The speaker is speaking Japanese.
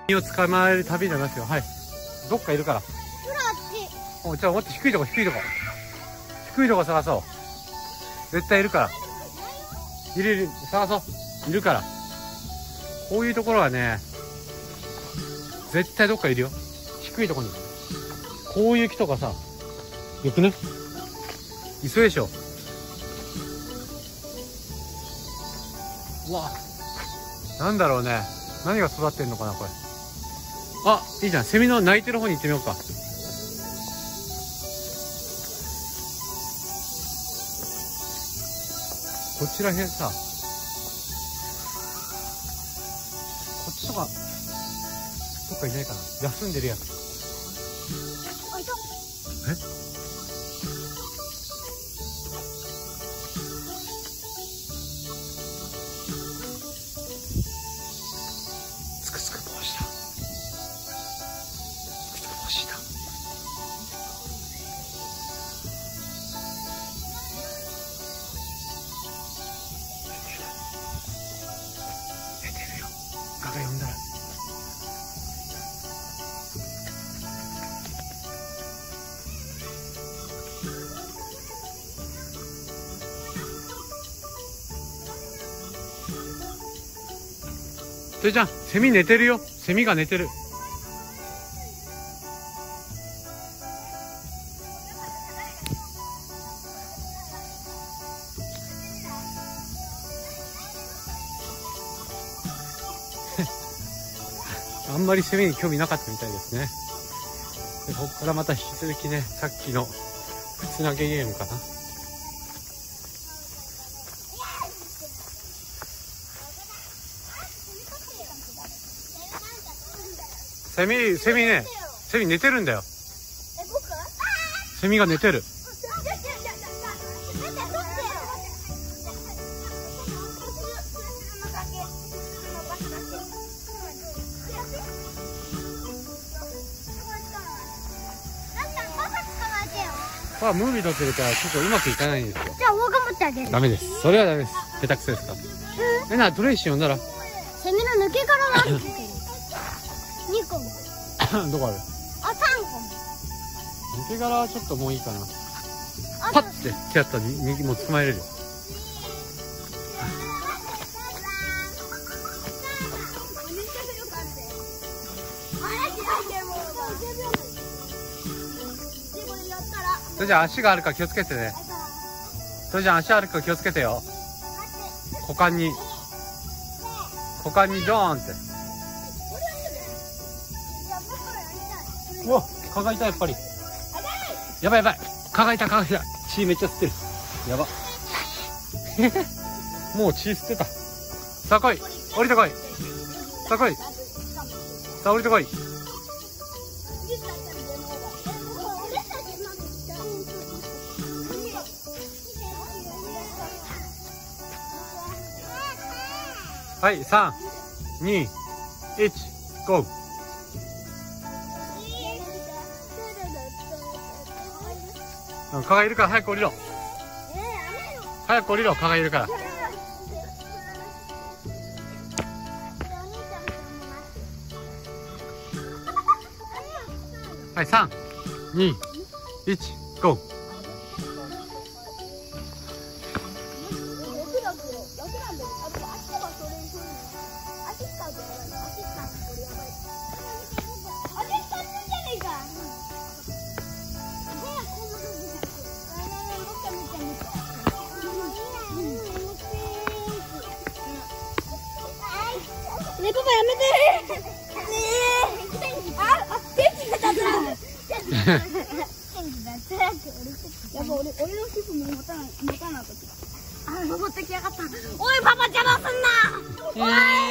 身を捕まえる旅になりますよ。はい。どっかいるから。お、じゃあもっと低いとこ、低いとこ。低いとこ探そう。絶対いるから。いるいる、探そう。いるから。こういうところはね、絶対どっかいるよ。低いとこに。こういう木とかさ、よくね。いそうでしょ。うわ、なんだろうね。何が育ってんのかな、これ。あ、いいじゃん。セミの鳴いてる方に行ってみようか。こっちらへんさ、こっちとか、どっかいないかな。休んでるやつ。え？つくつく帽子だ。つくつく帽子だ。寝てるよ。ガが呼んだら。それじゃん、セミ寝てるよ。セミが寝てる。あんまりセミに興味なかったみたいですね。で、ここからまた引き続きね、さっきの靴投げゲームかな。セミ寝てるんだよ。セミが寝てる。あ、ムービー撮ってるからちょっとうまくいかないんですよ。 じゃあ僕が持ってあげる。 ダメです。それはダメです。下手くそですか。トレイシー呼んだら。 セミの抜け殻があるって言ってる。2個も。 どこある？ あ、3個も。 抜け殻はちょっともういいかな。パッて手やったら右も捕まえれるよ。それじゃあ足があるから気をつけてね。それじゃあ足あるから気をつけてよ。股間にドーンって。うわ、蚊がいた。やっぱりやばい蚊がいた。血めっちゃ吸ってる。やばもう血吸ってた。さあ来い、降りてこい。さあ来い、さあ降りてこい。はい、3、2、1、ゴー。蚊がいるから早く降りろ。早く降りろ、蚊がいるから。はい、3、2、1、ゴー。 ね、パパやめて。天気が立つ。やっぱ俺の皮膚も持たなかった。あ、登ってきやがった。おい、パパ邪魔すんな。おい。